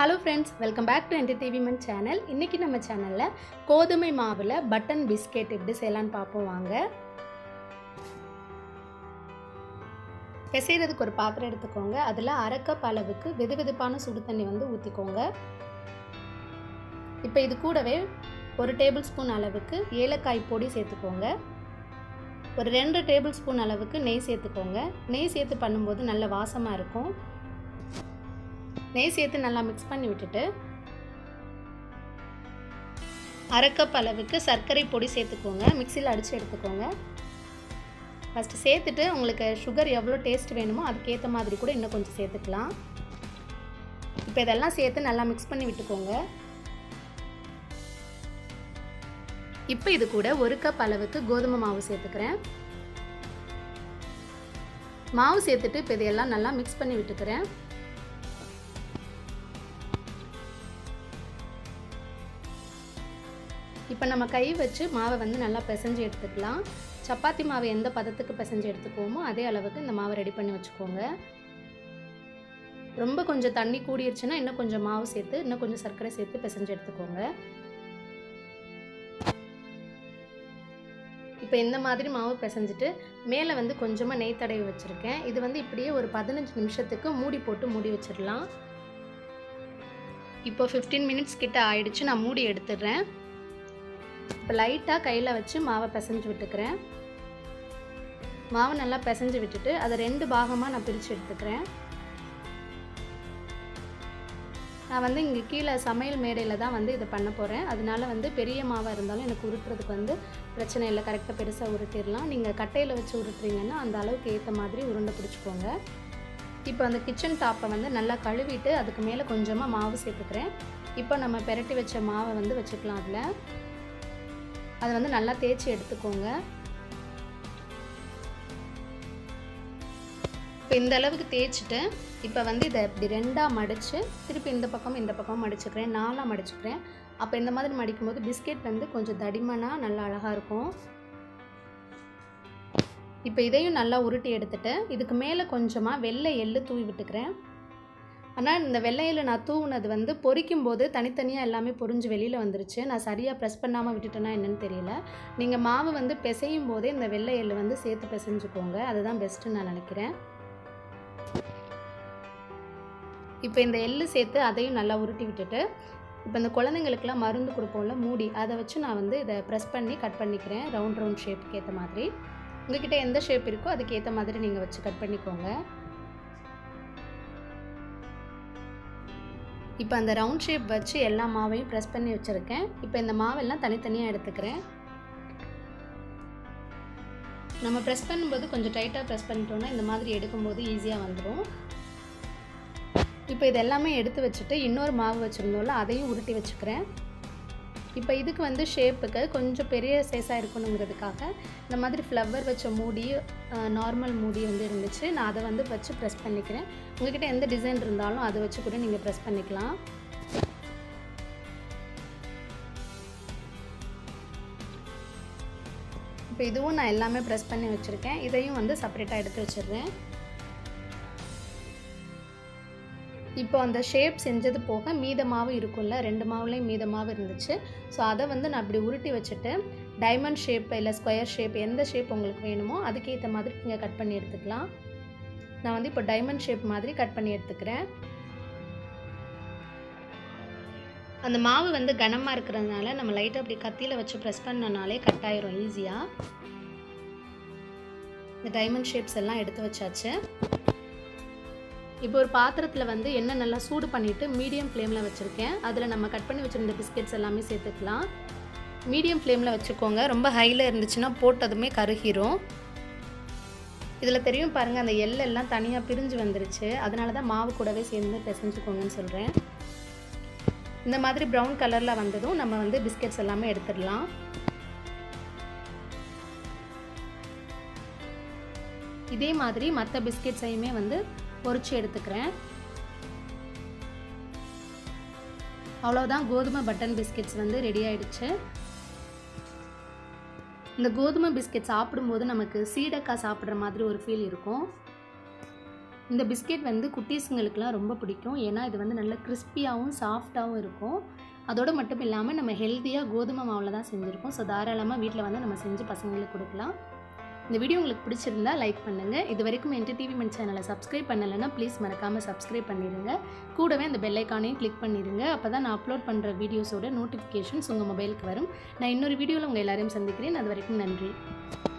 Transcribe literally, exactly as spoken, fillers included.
Hello friends, welcome back to Entertainment channel. இன்னைக்கு நம்ம சேனல்ல கோதுமை மாவுல பட்டன் பிஸ்கட் எப்படி செய்யலாம்னு பாப்போம் வாங்க. பிசைறதுக்கு ஒரு பாத்திரம் எடுத்துக்கோங்க. அதுல அரை கப் அளவுக்கு வெதுவெதுப்பான சுடு தண்ணி வந்து ஊத்திக்கோங்க. இப்போ இது கூடவே ஒரு டேபிள் ஸ்பூன் அளவுக்கு ஏலக்காய் பொடி சேர்த்துக்கோங்க. ஒரு ரெண்டு டேபிள் ஸ்பூன் அளவுக்கு நெய் சேர்த்துக்கோங்க. நெய் சேர்த்து பண்ணும்போது நல்ல வாசமா இருக்கும். நெய் சேர்த்து நல்லா மிக்ஸ் பண்ணி விட்டுட்டு அரை கப் அளவுக்கு சர்க்கரை பொடி சேர்த்துக்கோங்க. மிக்சியில் அடித்து எடுத்துக்கோங்க. ஃபஸ்ட்டு சேர்த்துட்டு உங்களுக்கு சுகர் எவ்வளோ டேஸ்ட் வேணுமோ அதுக்கேற்ற மாதிரி கூட இன்னும் கொஞ்சம் சேர்த்துக்கலாம். இப்போ இதெல்லாம் சேர்த்து நல்லா மிக்ஸ் பண்ணி விட்டுக்கோங்க. இப்போ இது கூட ஒரு கப் அளவுக்கு கோதுமை மாவு சேர்த்துக்கிறேன். மாவு சேர்த்துட்டு இப்போ இதையெல்லாம் நல்லா மிக்ஸ் பண்ணி விட்டுக்கிறேன். இப்போ நம்ம கை வச்சு மாவை வந்து நல்லா பிசைஞ்சு எடுத்துக்கலாம். சப்பாத்தி மாவு எந்த பதத்துக்கு பிசைஞ்சு எடுத்துக்குவோமோ அதே அளவுக்கு இந்த மாவை ரெடி பண்ணி வச்சுக்கோங்க. ரொம்ப கொஞ்சம் தண்ணி கூடிருச்சுன்னா இன்னும் கொஞ்சம் மாவு சேர்த்து இன்னும் கொஞ்சம் சர்க்கரை சேர்த்து பிசைஞ்சு எடுத்துக்கோங்க. இப்போ இந்த மாதிரி மாவு பிசைஞ்சிட்டு மேலே வந்து கொஞ்சமாக நெய் தடவி வச்சுருக்கேன். இது வந்து இப்படியே ஒரு பதினஞ்சு நிமிஷத்துக்கு மூடி போட்டு மூடி வச்சிடலாம். இப்போ ஃபிஃப்டீன் மினிட்ஸ் கிட்ட ஆயிடுச்சு. நான் மூடி எடுத்துடுறேன். இப்போ லைட்டாக கையில் வச்சு மாவை பிசைஞ்சு விட்டுக்கிறேன். மாவு நல்லா பிசைஞ்சு விட்டுட்டு அதை ரெண்டு பாகமாக நான் பிரித்து எடுத்துக்கிறேன். நான் வந்து இங்கே கீழே சமையல் மேடையில் தான் வந்து இதை பண்ண போகிறேன். அதனால வந்து பெரிய மாவாக இருந்தாலும் எனக்கு உருட்டுறதுக்கு வந்து பிரச்சனை இல்லை. கரெக்டாக பெருசாக உருட்டிடலாம். நீங்கள் கட்டையில் வச்சு உருட்டுறீங்கன்னா அந்த அளவுக்கு ஏற்ற மாதிரி உருண்டை பிடிச்சிக்கோங்க. இப்போ அந்த கிச்சன் டாப்பை வந்து நல்லா கழுவிட்டு அதுக்கு மேலே கொஞ்சமாக மாவு சேர்த்துக்கிறேன். இப்போ நம்ம பெரட்டி வச்ச மாவை வந்து வச்சுக்கலாம். அதில் அதை வந்து நல்லா தேய்ச்சி எடுத்துக்கோங்க. இப்போ இந்த அளவுக்கு தேய்ச்சிட்டு இப்போ வந்து இதை இப்படி ரெண்டாக மடித்து திருப்பி இந்த பக்கம் இந்த பக்கம் மடிச்சுக்கிறேன். நாலாக மடிச்சுக்கிறேன். அப்போ இந்த மாதிரி மடிக்கும் போது பிஸ்கெட் வந்து கொஞ்சம் தடிமனாக நல்லா அழகாக இருக்கும். இப்போ இதையும் நல்லா உருட்டி எடுத்துட்டு இதுக்கு மேலே கொஞ்சமாக வெள்ளை எள்ளு தூவி விட்டுக்கிறேன். ஆனால் இந்த வெள்ளையில் நான் தூவுனது வந்து பொரிக்கும் போது தனித்தனியாக எல்லாமே பொரிஞ்சு வெளியில் வந்துருச்சு. நான் சரியாக ப்ரெஸ் பண்ணாமல் விட்டுட்டேன்னா என்னென்னு தெரியல. நீங்கள் மாவு வந்து பிசையும் போதே இந்த வெள்ளை எள்ளு வந்து சேர்த்து பிசைஞ்சுக்கோங்க. அதுதான் பெஸ்ட்டுன்னு நான் நினைக்கிறேன். இப்போ இந்த எள்ளு சேர்த்து அதையும் நல்லா உருட்டி விட்டுட்டு இப்போ இந்த குழந்தைங்களுக்கெல்லாம் மருந்து கொடுப்போம்ல மூடி, அதை வச்சு நான் வந்து இதை ப்ரெஸ் பண்ணி கட் பண்ணிக்கிறேன். ரவுண்ட் ரவுண்ட் ஷேப்புக்கு ஏற்ற மாதிரி உங்கள்கிட்ட எந்த ஷேப் இருக்கோ அதுக்கு ஏற்ற மாதிரி நீங்கள் வச்சு கட் பண்ணிக்கோங்க. இப்போ அந்த ரவுண்ட் ஷேப் வச்சு எல்லா மாவையும் ப்ரெஸ் பண்ணி வச்சுருக்கேன். இப்போ இந்த மாவெல்லாம் தனித்தனியாக எடுத்துக்கிறேன். நம்ம ப்ரெஸ் பண்ணும்போது கொஞ்சம் டைட்டாக ப்ரெஸ் பண்ணிட்டோம்னா இந்த மாதிரி எடுக்கும்போது ஈஸியாக வந்துடும். இப்போ இது எல்லாமே எடுத்து வச்சுட்டு இன்னொரு மாவு வச்சுருந்தோம்ல அதையும் உருட்டி வச்சுக்கிறேன். இப்போ இதுக்கு வந்து ஷேப்புக்கு கொஞ்சம் பெரிய சைஸாக இருக்கணுங்கிறதுக்காக இந்த மாதிரி ஃப்ளவர் வச்ச மூடி நார்மல் மூடி வந்து இருந்துச்சு. நான் அதை வந்து வச்சு ப்ரெஸ் பண்ணிக்கிறேன். உங்கள்கிட்ட எந்த டிசைன் இருந்தாலும் அதை வச்சு கூட நீங்கள் ப்ரெஸ் பண்ணிக்கலாம். இப்போ இதுவும் நான் எல்லாமே ப்ரெஸ் பண்ணி வச்சுருக்கேன். இதையும் வந்து செப்பரேட்டாக எடுத்து வச்சிடுறேன். இப்போ அந்த ஷேப் செஞ்சது போக மீத மாவு இருக்கும்ல, ரெண்டு மாவுலேயும் மீத மாவு இருந்துச்சு. ஸோ அதை வந்து நான் அப்படி உருட்டி வச்சுட்டு டைமண்ட் ஷேப் இல்லை ஸ்கொயர் ஷேப் எந்த ஷேப் உங்களுக்கு வேணுமோ அதுக்கேற்ற மாதிரி நீங்கள் கட் பண்ணி எடுத்துக்கலாம். நான் வந்து இப்போ டைமண்ட் ஷேப் மாதிரி கட் பண்ணி எடுத்துக்கிறேன். அந்த மாவு வந்து கனமாக இருக்கிறதுனால நம்ம லைட்டாக அப்படி கத்தியில் வச்சு ப்ரெஸ் பண்ணனாலே கட் ஆயிரும் ஈஸியாக. இந்த டைமண்ட் ஷேப்ஸ் எல்லாம் எடுத்து வச்சாச்சு. இப்போ ஒரு பாத்திரத்தில் வந்து எண்ணெய் நல்லா சூடு பண்ணிவிட்டு மீடியம் ஃப்ளேமில் வச்சுருக்கேன். அதில் நம்ம கட் பண்ணி வச்சுருந்த பிஸ்கெட்ஸ் எல்லாமே சேர்த்துக்கலாம். மீடியம் ஃப்ளேமில் வச்சுக்கோங்க. ரொம்ப ஹையில் இருந்துச்சுன்னா போட்டதுமே கருகிரும். இதில் தெரியும் பாருங்கள், அந்த எள்ளெல்லாம் தனியாக பிரிஞ்சு வந்துருச்சு. அதனால தான் மாவு கூடவே சேர்ந்து பிசைஞ்சுக்கோங்கன்னு சொல்கிறேன். இந்த மாதிரி ப்ரௌன் கலரில் வந்ததும் நம்ம வந்து பிஸ்கெட்ஸ் எல்லாமே எடுத்துடலாம். இதே மாதிரி மற்ற பிஸ்கெட்ஸையுமே வந்து பொரிச்சு எடுத்துக்கிறேன். அவ்வளோதான், கோதுமை பட்டன் பிஸ்கெட்ஸ் வந்து ரெடி ஆயிடுச்சு. இந்த கோதுமை பிஸ்கெட் சாப்பிடும்போது நமக்கு சீடக்காய் சாப்பிட்ற மாதிரி ஒரு ஃபீல் இருக்கும். இந்த பிஸ்கெட் வந்து குட்டீஸுங்களுக்குலாம் ரொம்ப பிடிக்கும். ஏன்னா இது வந்து நல்ல கிறிஸ்பியாகவும் சாஃப்டாகவும் இருக்கும். அதோடு மட்டும் இல்லாமல் நம்ம ஹெல்த்தியாக கோதுமை மாவில் தான் செஞ்சுருக்கோம். ஸோ தாராளமாக வீட்டில் வந்து நம்ம செஞ்சு பசங்களுக்கு கொடுக்கலாம். இந்த வீடியோ உங்களுக்கு பிடிச்சிருந்தா லைக் பண்ணுங்கள். இது வரைக்கும் என்டர்டெயின்மெண்ட் சேனலை சப்ஸ்கிரைப் பண்ணலைன்னா ப்ளீஸ் மறக்காமல் சப்ஸ்கிரைப் பண்ணிடுங்க. கூடவே அந்த பெல் ஐக்கானையும் கிளிக் பண்ணிடுங்க. அப்போ தான் நான் அப்லோட் பண்ணுற வீடியோஸோட நோட்டிஃபிகேஷன்ஸ் உங்கள் மொபைலுக்கு வரும். நான் இன்னொரு வீடியோவில் உங்கள் எல்லாரையும் சந்திக்கிறேன். அது வரைக்கும் நன்றி.